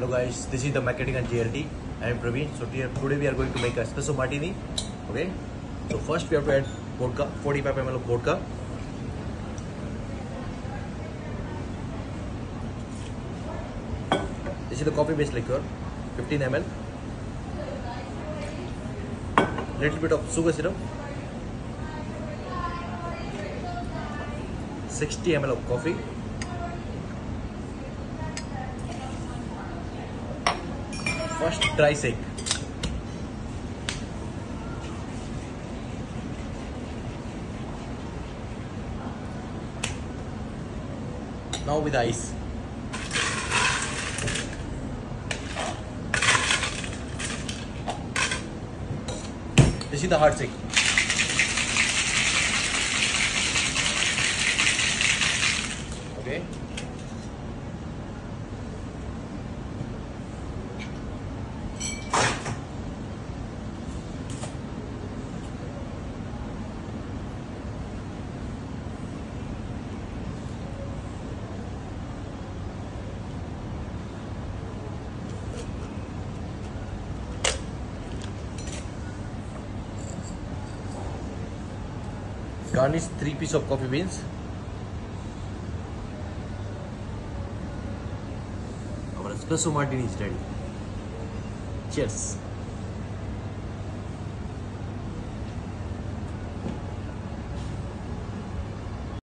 Hello guys, this is the marketing and GLT. I am Praveen. So today we are going to make a espresso martini. Okay. So first we have to add vodka, 45 ml of vodka. This is the coffee-based liquor, 15 ml. Little bit of sugar syrup. 60 ml of coffee. First dry shake. Now with ice. This is the hard shake. Okay. Garnish 3 pieces of coffee beans. Our espresso martini is ready. Cheers.